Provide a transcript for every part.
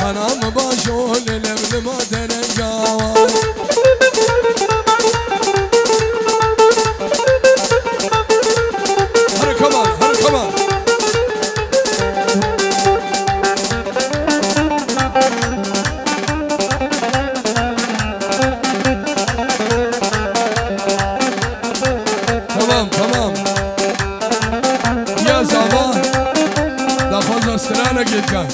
دانم باشون لم ما درنجاوان هر كمان هر كمان تمام تمام يا زمان دا فضل السنانة قد كان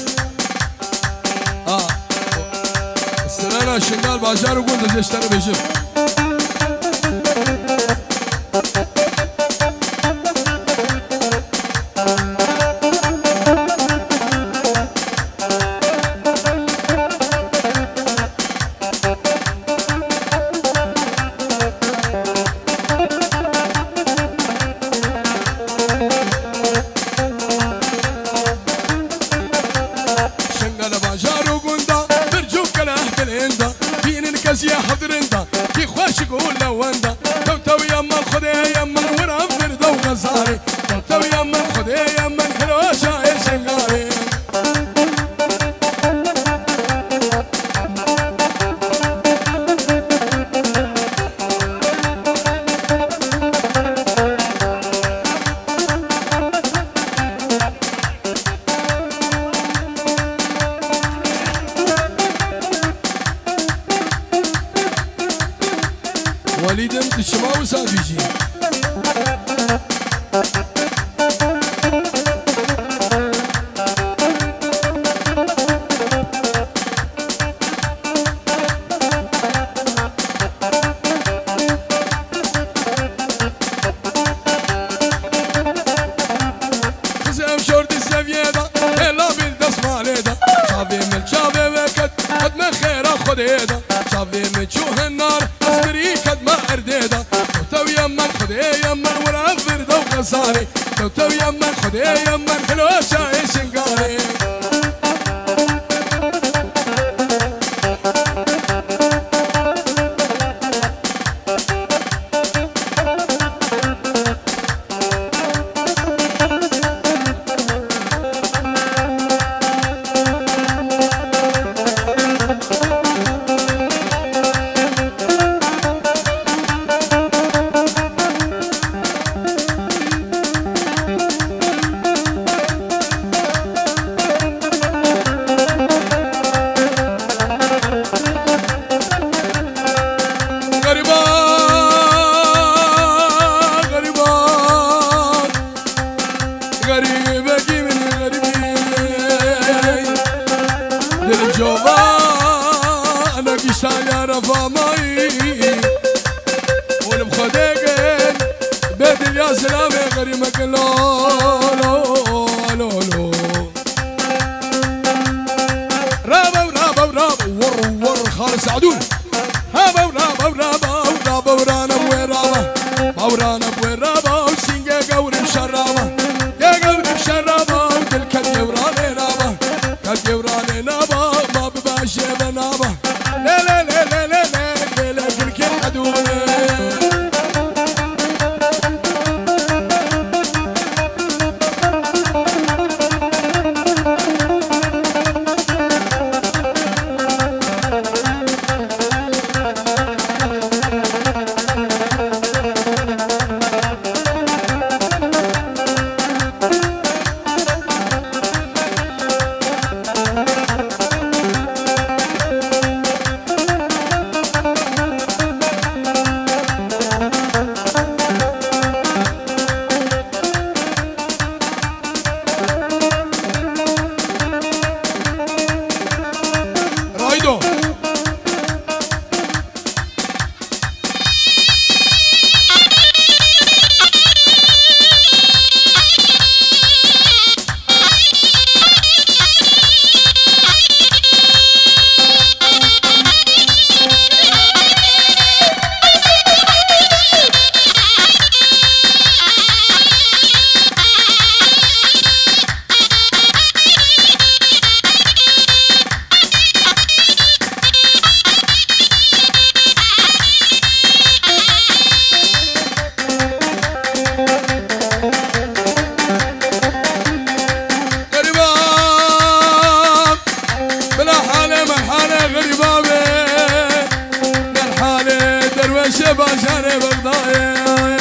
السنانة شنقال باشار وقلت زيشتاني بيشف يا حضرندا في خوش قول لوندا تو يما الخدي يما ورافر دو غزاري تو يما الخدي يما الحروشة يا شنغاري وليد انت الشماوي سابيجي خزام شورت السفيدة هلا بالدس ماليدا شافي من شافي وكت قد ما خير خديدا شافي من شوه النار اصبري قد ما ارديدا تو يما الخدي يما ورافر دو غزاري تو يما الخدي يما الحلوشة يا شنقاري أنا قشان يا رفا ماي والمخدقين بدل يا سلامي غريمك لولو لولو رابا ورابا ورابا ور خالص سعدون هابا ورابا ورابا ورابا ورانا بويرابا ورانا بويرابا وسينجا قوري بشرابا يا قوري بشرابا ودلك اليوراني نابا كاليوراني نابا ما بباشي بنابا لا لا لا لا لا لا لا كل عدوني باجار بغداد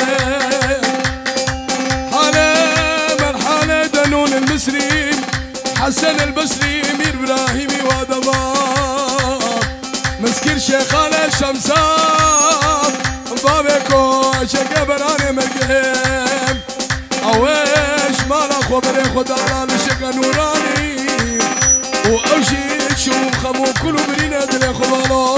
حالة مرحلة دنون المصري حسن البصري مير ابراهيمي ودباب مسكين شيخانة شمسان بابكو شكبراني مرقهم اويش مالا خبري خدانا لشكا نوراني واوشي تشوف خمو كلو برينا دلي خبالو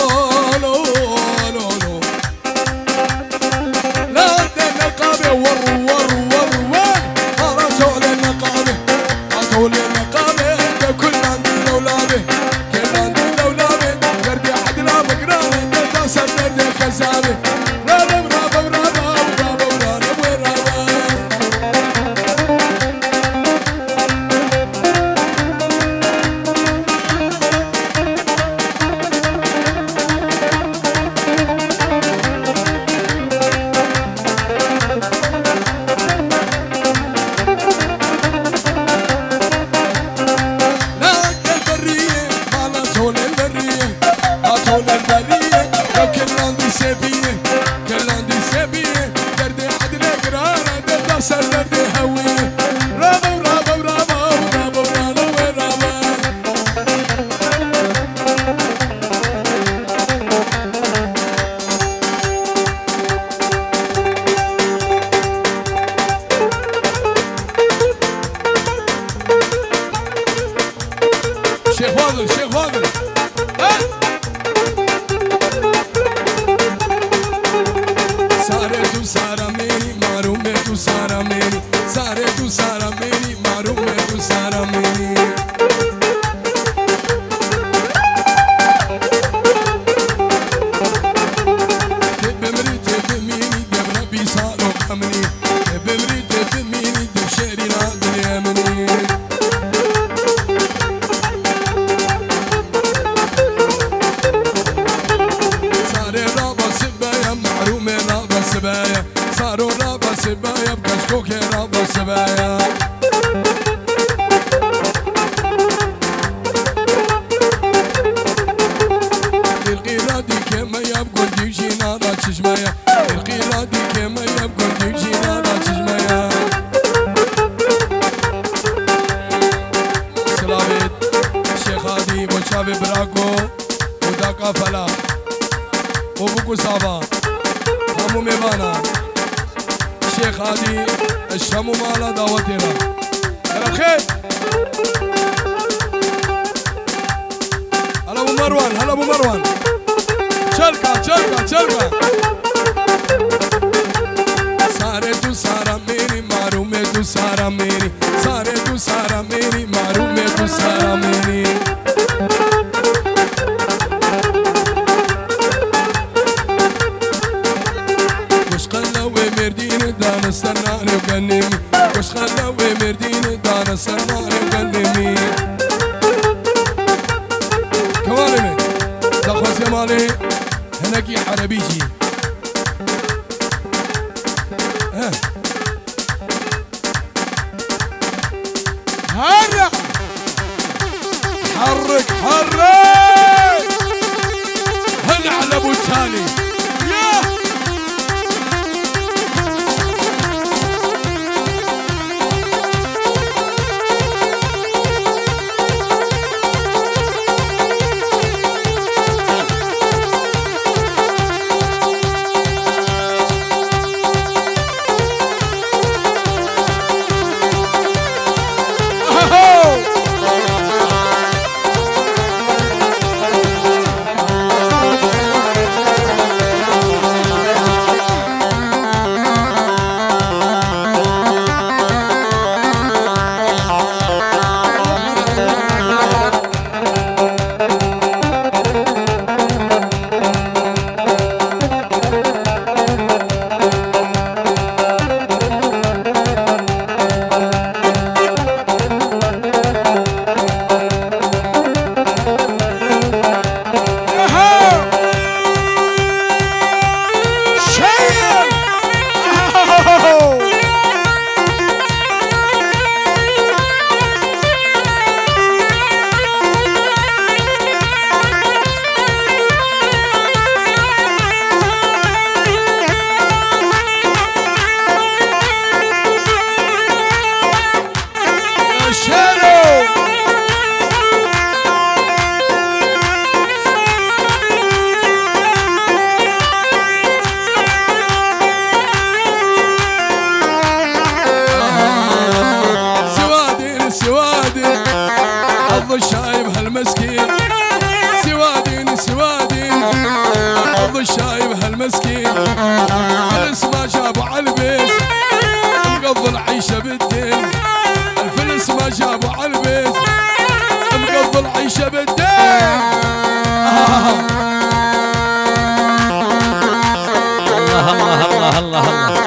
لا النقابة ور هرسوا للنقابة عطوا للنقابة كل عندي دولابة كل عندي دولابة دردي حدنا بقراني درداسة دردي خزابة رابا شيخ فاضل سارة سارة ميني معرومة سارة ميني سارة سارة ميني معرومة سارة ميني بمري تبميني دم ربي صاروا كمني بمري تبميني دم شيرنا دنيا مني سبايا صاروا رابا سبايا بكشكوك رابا سبايا القيرادي كما يبقون تيجينا را تشجمايا القيرادي كما يبقون تيجينا را تشجمايا سلامت الشيخ هادي وشافي براكو وداكا فلا وبوكو صافا همو ميوانا الشيخ هادي الشمو مالا دعوتنا يا الخير هلا ابو مروان هلا ابو مروان شركة سارة سارة ميري معرومة سارة ميري سارة سارة ميري معرومة سارة ميري مردين دانا سرناني وقنمي وش خلوي مردين دانا سرناني وقنمي كمالي دخوز يمالي هناكي حربيجي هرق حرك هن على ابو تالي هالمسكين سوادين سوادين حظ الشايب هالمسكين الفلس ما جابوا عالبيت مقضي العيشة بالدين الفلس ما جابوا عالبيت مقضي العيشة بالدين الله الله الله الله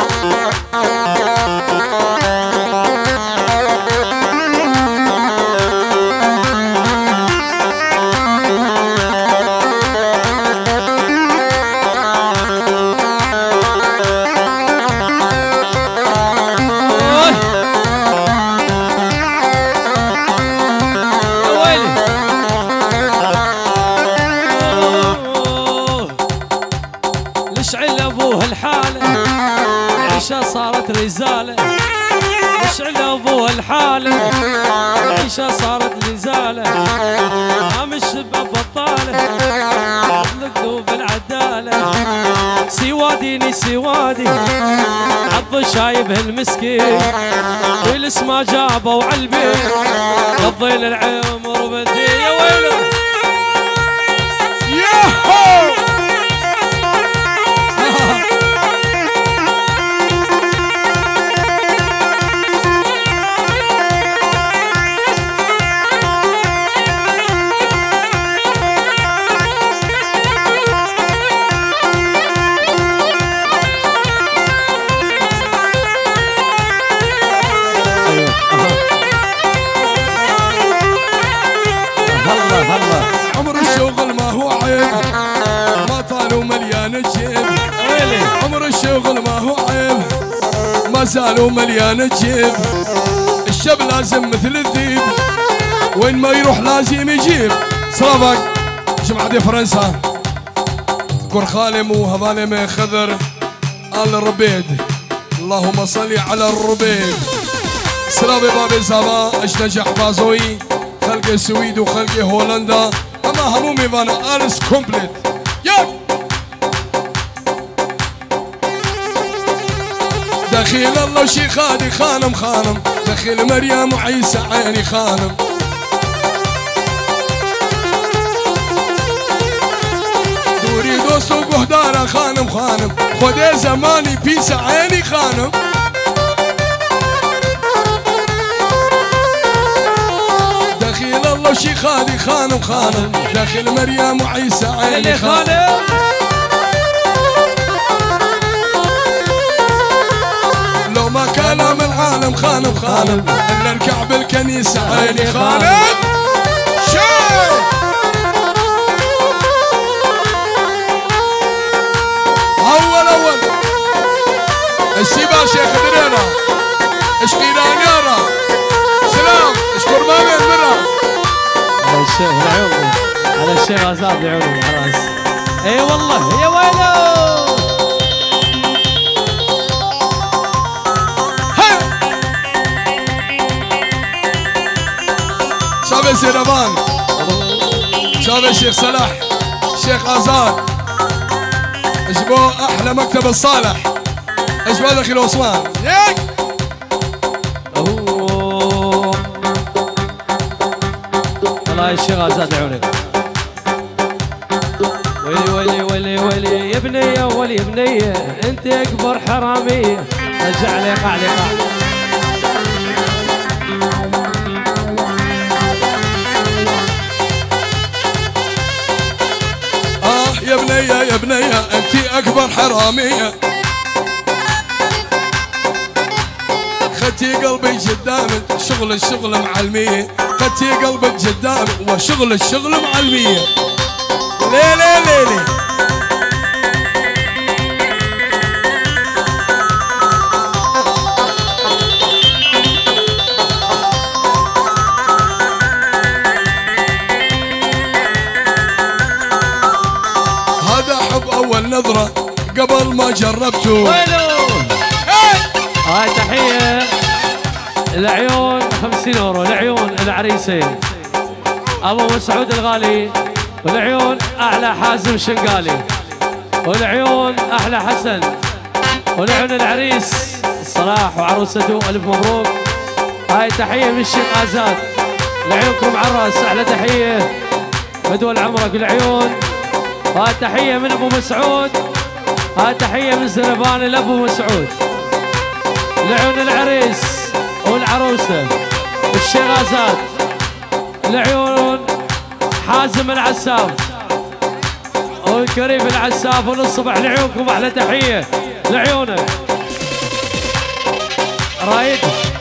صارت رزالة مشعل ابوها الحالة العيشة صارت رزالة قام الشباب بطالة يطلقوا بالعدالة سواديني سوادي عض شايب هالمسكين ويلس ما جابوا عالبيت قضي العمر بدي يا ويله ياهو عمر الشغل ما هو عيب ما طالوا مليان الجيب عمر الشغل ما هو عيب ما زالوا مليان الجيب الشاب لازم مثل الذيب وين ما يروح لازم يجيب صرافك جمعة دي فرنسا قرخالم وهضالم خضر آل الربيد اللهم صل على الربيد سلافي بابي زابا اشتجح بازوي خلق السويد وخلق هولندا اما همومي فانا الس كومبليت ياك دخيل الله وشي خادي خانم خانم دخيل مريم وعيسى عيني خانم دوري دوست وقهدارة خانم خانم خدي زماني بيسا عيني خانم دخيل الله وشي خادي خانم خانم داخل مريم وعيسى عيني خانم لو ما كلام العالم خانم خانم الا اركع بالكنيسة عيني خانم شاي اول السيبا شيخ درينا اشقينا نارا سلام اشكر مامي المرة على الشيخ العيون على الشيخ عزاب العيون خلاص اي والله يا ويلو شاب الزيربان شاب الشيخ صلاح الشيخ آزاد اجبوا احلى مكتب الصالح اجبوا دخيل عثمان ياك والله الشيخ آزاد عيونك ويلي ويلي ويلي ويلي يا بنية ولي يا بنية انت اكبر حرامية رجع لي قاع لي قاع يا بنية يا بنية انتي اكبر حرامية خدتي قلبي قدامك شغل الشغل معلمية خدتي قلبك قدامك وشغل الشغل معلمية ليه ليه ليه ليه أول نظرة قبل ما جربته ويلو هاي تحية العيون 50 يورو العيون العريسين أبو مسعود الغالي والعيون أحلى حازم شنقالي والعيون أحلى حسن والعيون العريس صلاح وعروسته ألف مبروك هاي تحية من الشيخ آزاد لعيونكم عراس احلى تحيه مدول عمرك العيون. هاي تحيه من ابو مسعود، هاي تحيه من زربان لابو مسعود. لعيون العريس والعروسه الشيرازات، لعيون حازم العساف والكريم العساف وللصبح. لعيونكم احلى تحيه لعيونك. رايد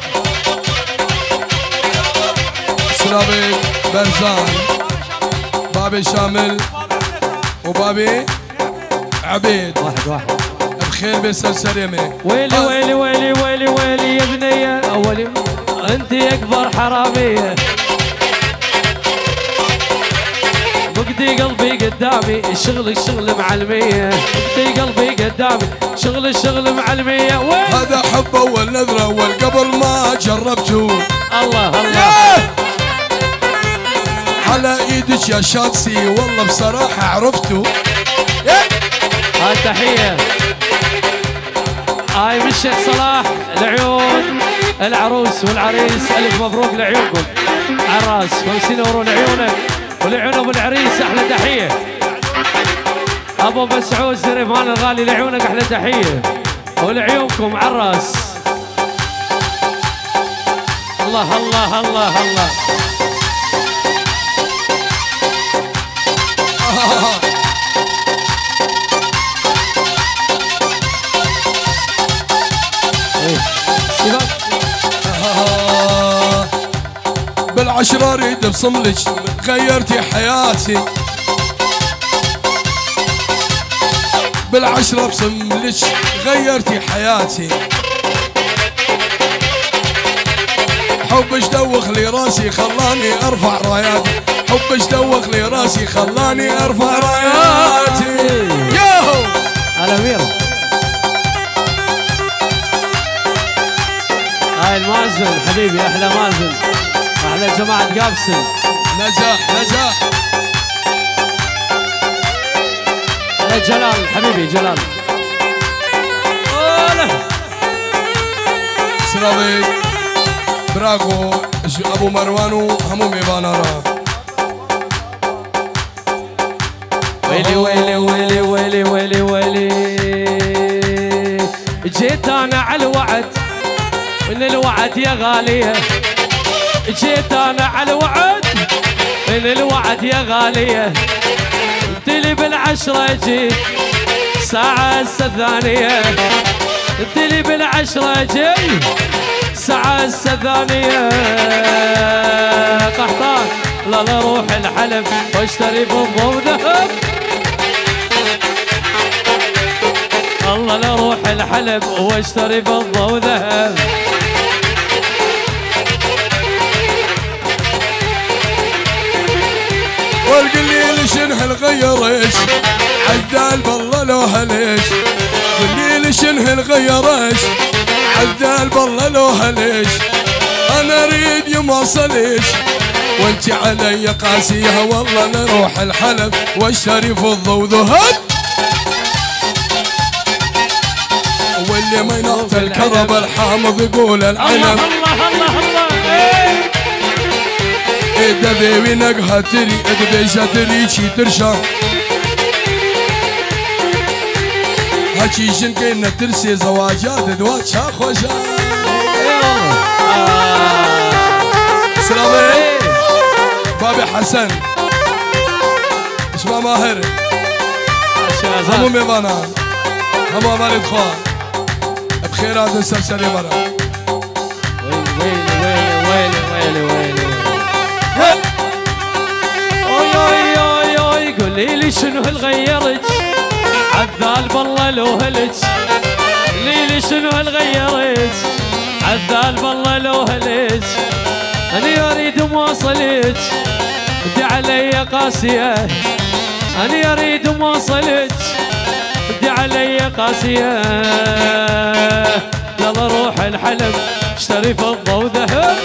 سلابي برزان، بابي شامل وبابي عبيد. واحد بخير بسلسليمه. ويلي ويلي ويلي ويلي ويلي يا بنيه اولي انت اكبر حراميه. بقدي قلبي قدامي شغلك شغل معلميه. بقدي قلبي قدامي شغل معلميه. هذا حب اول نذره اول قبل ما جربته. الله الله على ايدك يا شاتسي والله بصراحه عرفته. هاي تحيه هاي من الشيخ صلاح لعيون العروس والعريس. الف مبروك لعيونكم عراس 50 اورو لعيونك ولعيون ابو العريس احلى تحيه. ابو مسعود زريفان الغالي لعيونك احلى تحيه ولعيونكم عراس. الله الله الله الله بالعشرة اريد بصملك غيرتي حياتي. بالعشرة بصملك غيرتي حياتي. حبش دوخ لي راسي خلاني ارفع راياتي. حبش دوخ لي راسي خلاني ارفع راياتي. ياهو هلا ميرا. هاي المازن حبيبي احلى مازن احلى جماعة قابسل. نجاح جلال حبيبي جلال. سلامي براغو ابو مروانو همو ميبانارا. ويلي ويلي ويلي ويلي ويلي ويلي جيت انا على الوعد من الوعد يا غاليه. جيت انا على الوعد من الوعد يا غاليه. انت لي بالعشره جيت ساعه الثانيه. انت لي بالعشره جيت ساعه الثانيه. قحطان لا روح الحلب واشتري فضه وذهب. الله لا روح الحلب واشتري فضه وذهب. والقليل شنه الغيرش عدال بالله لو هلش. قليل شنه الغيرش عدال بالله لو هلش. انا اريد يموصلش وانت علي قاسيها. والله نروح الحلب واشتري فضه وذهب. واللي ما ينط الكرب الحامض يقول العنب. الله الله الله الله دبي نقها تري دبيشة تري شي ترشا. هاتشي شنكينا ترسي زواجات دوات شاخوشا. سلامي بابي حسن اسمه ماهر همو ميبانا همو امالي دخوان بخيرات السلسلة برا. ويلي ويلي ويلي ويلي اوي اوي اوي اوي قولي لي شنو غيرت عذال بالله لو هلت. قولي لي شنو غيرت عذال بالله لو هلت. انا اريد مواصلت انت علي قاسيه. انا اريد مواصلت انت علي قاسيه. يلا روح الحلب اشتري فضه وذهب.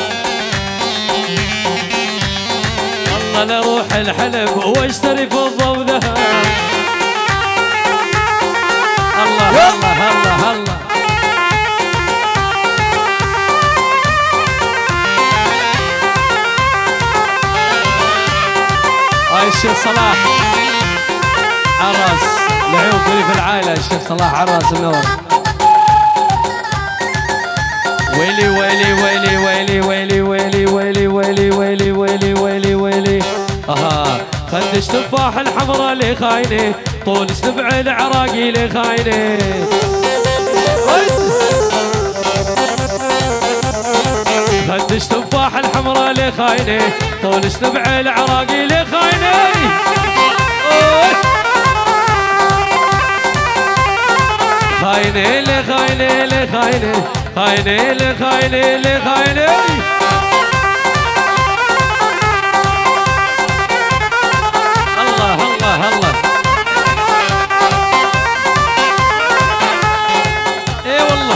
الله لا روح الحلب واشتري فضه وذهب. الله الله الله الله هاي الشيخ صلاح عراس العيون كلي في العائلة. الشيخ صلاح عراس منور. ويلي ويلي ويلي ويلي ويلي ويلي ويلي ويلي ويلي ويلي ويلي ويلي. اها خدش تفاح الحمراء لي خاينه، طول سبع العراقي لي خاينه. خدش تفاح الحمراء لي خاينه، طول سبع العراقي لي خاينه. خاينه لي خاينه لي خاينه، خاينه لي خاينه لي خاينه. الله الله الله. اي والله.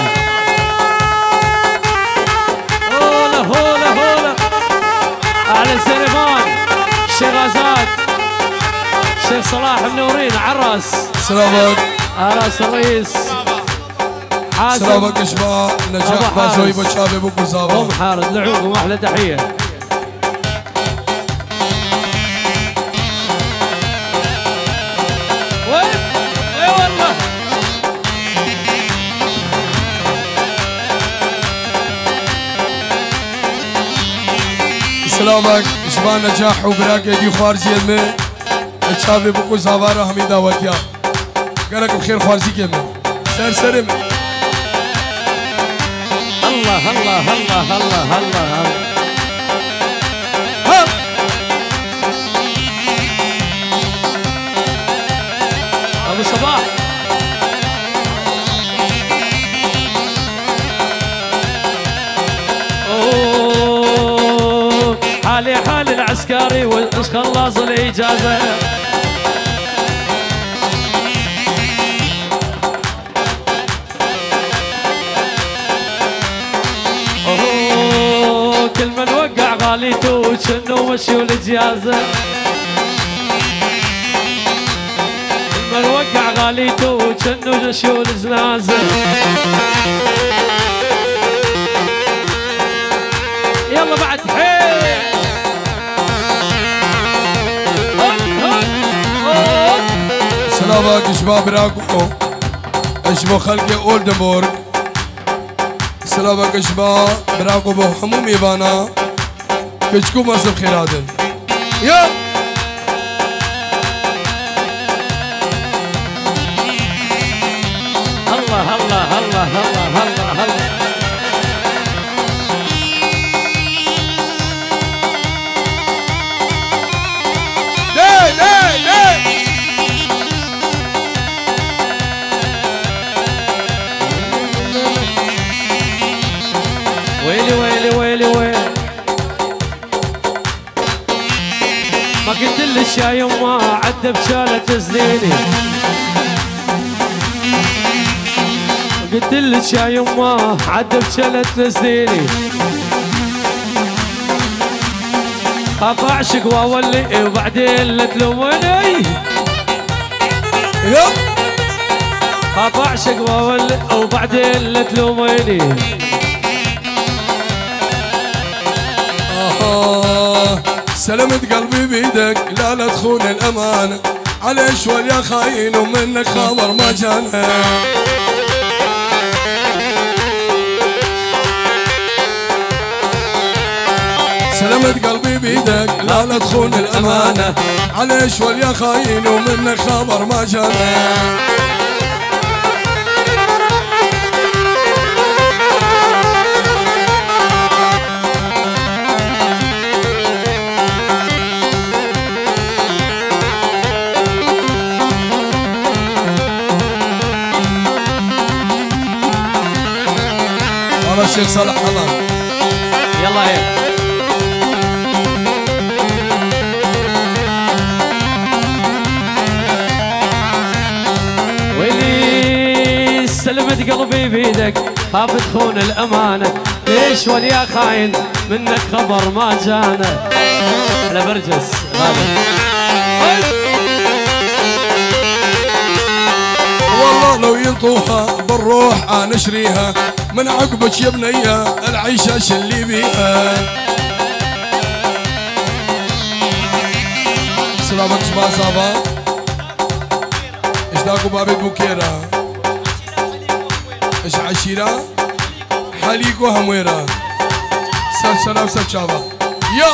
هولا هولا هولا. اعلى السليمان الشيخ غازات الشيخ صلاح منورين عراس. سلامك عراس الرئيس حازم. سلامك اشباع نجاح بازوي بشابي بو كوزابا. ام حارد لعوكم احلى تحيه. وين؟ اي والله. سلامك اشباع نجاح وبراك يدي خوارزي المي بشابي بو كوزابا رحمي دعوتيا. قالك بخير خوارزي كمي سر سرمي. الله الله الله الله الله. ها ابو صباح اوه حالي حال العسكري وايش خلص الاجازه. كل من وقع غاليته شنو مشيوا الجيازه. كل من وقع غاليته شنو مشيوا الجنازه. يلا بعد حيل. سلامك شباب راكو اشبو خلقي اولدنبورغ. سلامك شباب براكو بو حموم يبانا كشكو مصر خيراتن. يا الله الله الله الله الله الله. داي داي داي. ويلي ويلي ويلي ويلي. ما قلت لك يا يما عدى بشالة سنيني. قلت لك يا يما عدى بشالة سنيني. خاف اعشق واولي وبعدين لا تلومني. خاف اعشق واولي وبعدين لا تلومني. سلمت قلبي بيدك لا لا تخون الأمانة. على شوال يا خاين ومنك خبر ما جانا. سلمت قلبي بيدك لا لا تخون الأمانة. على شوال يا خاين ومنك خبر ما جانا. الشيخ صالح حمام. يلا هيك ويلي سلمت قلبي بيدك خاف تخون الأمانة. ليش وليا خاين منك خبر ما جانا. على برجس غالي والله لو ينطوها بالروح انشريها. من عقبك يا بنيه العيشه شلي بيها. رابط شما صابا اشتاقوا بابي بوكيرا اش عشيرة حليقو همويرا سلسلة وسلشابا يا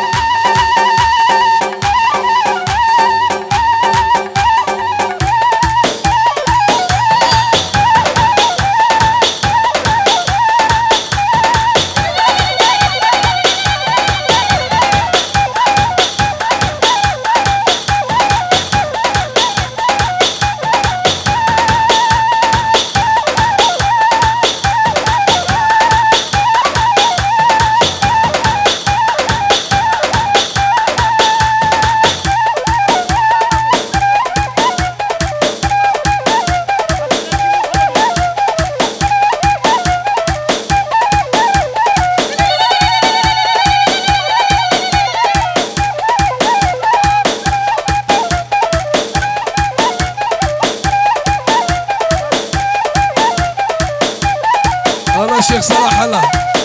الشيخ صلاح هلا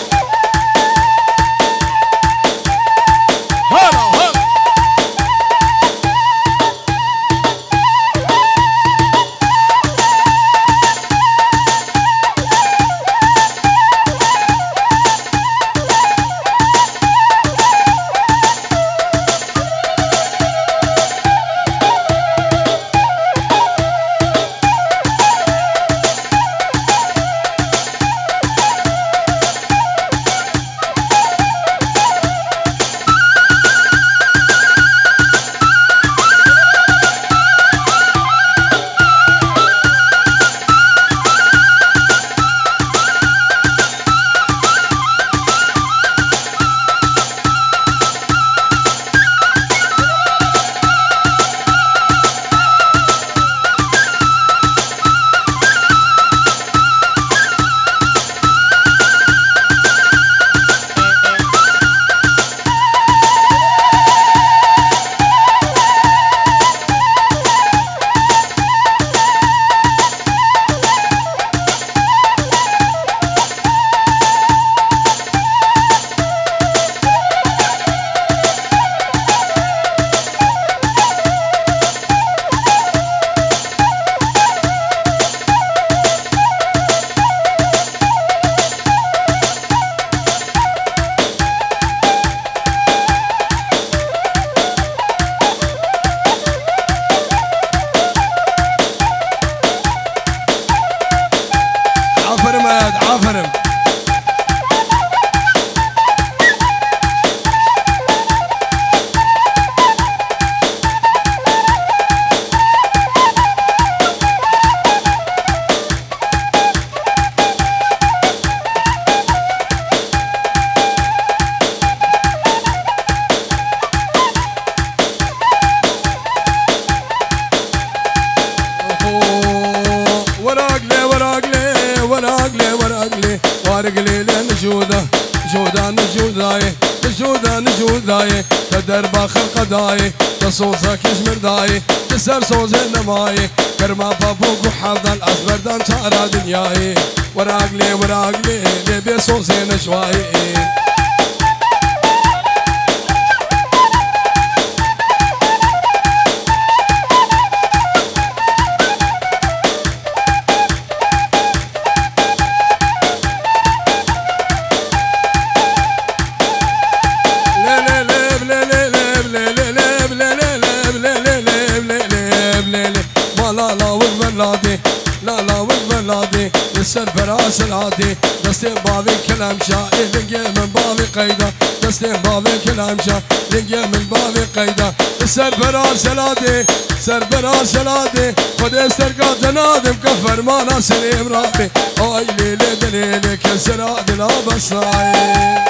عافرم نجوداي تدر باخر قداي تصوصك يشمرداي تسر صوز النماي كرما بابوك وحافظ الأسبردان تارا دنياي وراقلي لبي صوصي نشواي لا والبلادي لسه الفراس العادي دستين بابي كلام شائي لقي من بابي قيده دستين بابي كلام شائي لقي من بابي قيده لسه الفراس العادي سرفراس العادي خد استرقى تنادم كفر ما ناسني مرابي اي ليلي دليلي كسر عادي لا بصاي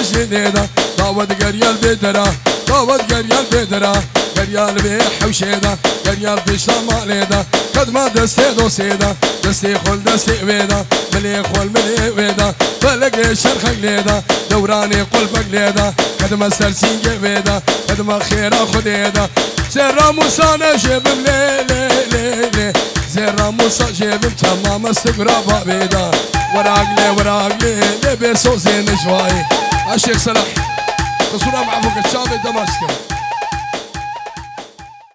جديدة داود قريال بدرة داود قريال بدرة قريال بحوشيدة قريال بشتما ليدة قد ما دستي دوسيدة دستي خل دستي ويدة ملي خل ملي ويدة بلقي شرخ ليدة دوراني قلبك ليدة قد ما سرسين ويدة قد ما خيرا خديدة زر موسى نجيب لي لي لي لي زر موسى جيب تمام استقرابا بيدا وراق لي لبسو زين شوي الشيخ صلاح تصورها مع فوق الشام دمشق